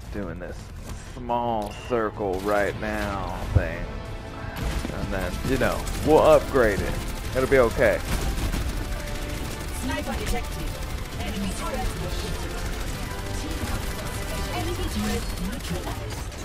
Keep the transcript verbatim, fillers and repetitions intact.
doing this small circle right now thing. And then, you know, we'll upgrade it. It'll be okay. Sniper detected. Enemy turret located. Enemy turret neutralized.